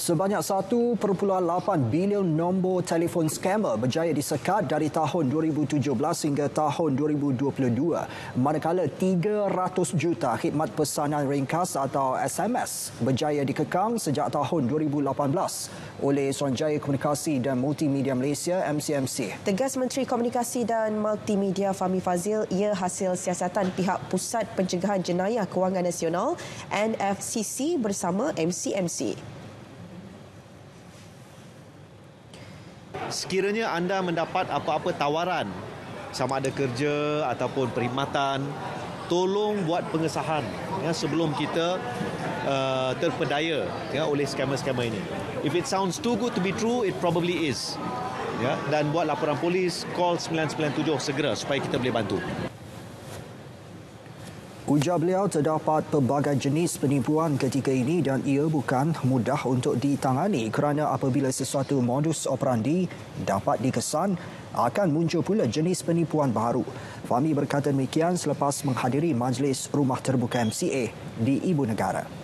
Sebanyak 1.8 bilion nombor telefon scammer berjaya disekat dari tahun 2017 hingga tahun 2022, manakala 300 juta khidmat pesanan ringkas atau SMS berjaya dikekang sejak tahun 2018 oleh Suruhanjaya Komunikasi dan Multimedia Malaysia MCMC. Tegas Menteri Komunikasi dan Multimedia Fahmi Fadzil, ia hasil siasatan pihak Pusat Pencegahan Jenayah Kewangan Nasional NFCC bersama MCMC. Sekiranya anda mendapat apa-apa tawaran, sama ada kerja ataupun perkhidmatan, tolong buat pengesahan sebelum kita terpedaya oleh scammer-scammer ini. If it sounds too good to be true, it probably is. Dan buat laporan polis, call 997 segera supaya kita boleh bantu. Ujar beliau, terdapat pelbagai jenis penipuan ketika ini dan ia bukan mudah untuk ditangani kerana apabila sesuatu modus operandi dapat dikesan, akan muncul pula jenis penipuan baru. Fahmi berkata demikian selepas menghadiri Majlis Rumah Terbuka MCA di Ibu Negara.